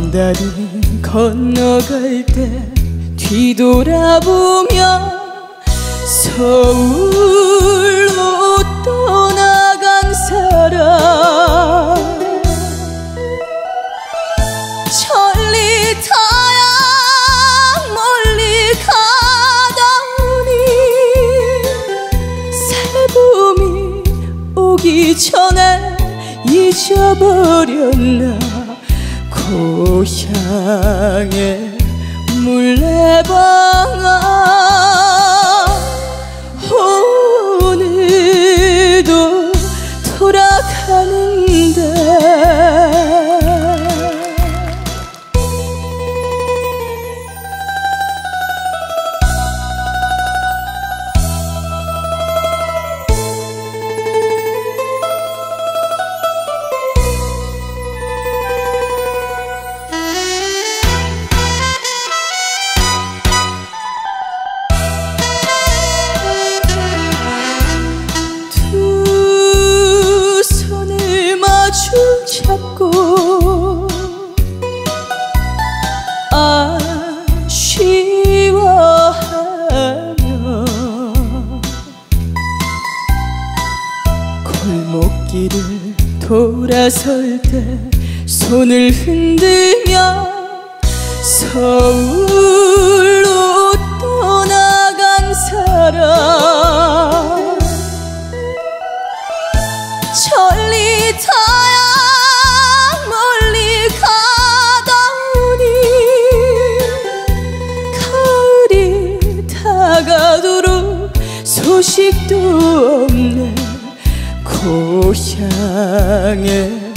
다리 건너갈 때 뒤돌아보며 서울로 떠나간 사람 천리 타야 멀리 가다 오니 새봄이 오기 전에 잊어버렸나 고향의 물레방아 오늘도 돌아가는데 잡고 아쉬워하며 골목길을 돌아설 때 손을 흔들며 서울로 떠나간 사람 천리 타야 멀리 가다 오니 가을이 다가도록 소식도 없네 고향에